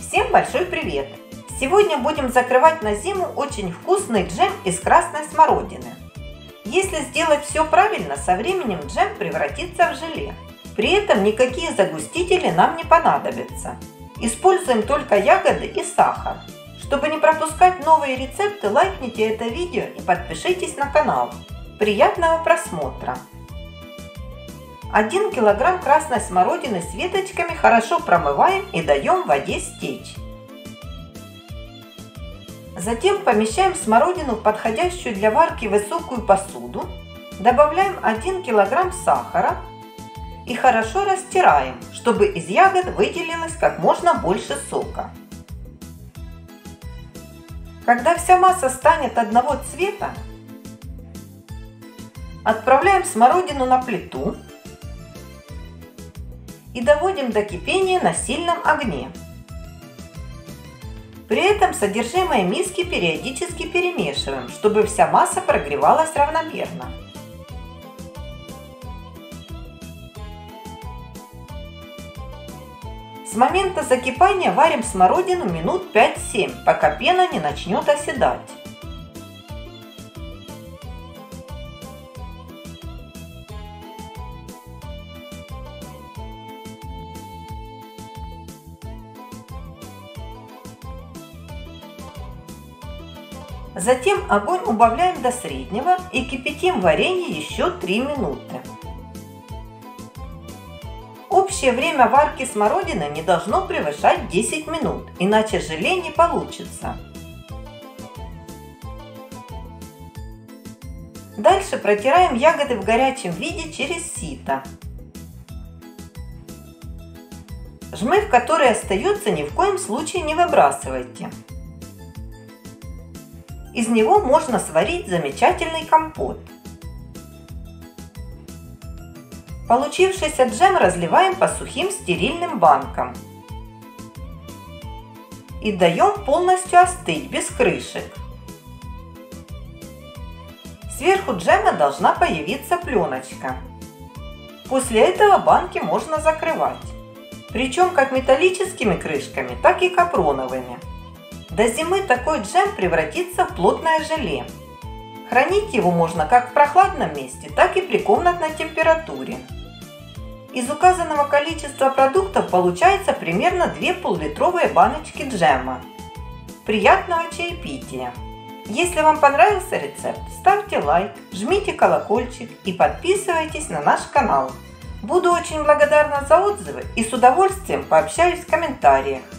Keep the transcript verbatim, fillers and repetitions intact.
Всем большой привет! Сегодня будем закрывать на зиму очень вкусный джем из красной смородины. Если сделать все правильно, со временем джем превратится в желе. При этом никакие загустители нам не понадобятся. Используем только ягоды и сахар. Чтобы не пропускать новые рецепты, лайкните это видео и подпишитесь на канал. Приятного просмотра! один килограмм красной смородины с веточками хорошо промываем и даем воде стечь. Затем помещаем смородину в подходящую для варки высокую посуду, добавляем один килограмм сахара и хорошо растираем, чтобы из ягод выделилось как можно больше сока. Когда вся масса станет одного цвета, отправляем смородину на плиту и доводим до кипения на сильном огне. При этом содержимое миски периодически перемешиваем, чтобы вся масса прогревалась равномерно. С момента закипания варим смородину минут пять-семь, пока пена не начнет оседать. Затем огонь убавляем до среднего и кипятим варенье еще три минуты. Общее время варки смородины не должно превышать десять минут, иначе желе не получится. Дальше протираем ягоды в горячем виде через сито. Жмых, который остается, ни в коем случае не выбрасывайте. Из него можно сварить замечательный компот. Получившийся джем разливаем по сухим стерильным банкам и даем полностью остыть без крышек. Сверху джема должна появиться пленочка. После этого банки можно закрывать, причем как металлическими крышками, так и капроновыми. До зимы такой джем превратится в плотное желе. Хранить его можно как в прохладном месте, так и при комнатной температуре. Из указанного количества продуктов получается примерно две пол-литровые баночки джема. Приятного чаепития! Если вам понравился рецепт, ставьте лайк, жмите колокольчик и подписывайтесь на наш канал. Буду очень благодарна за отзывы и с удовольствием пообщаюсь в комментариях.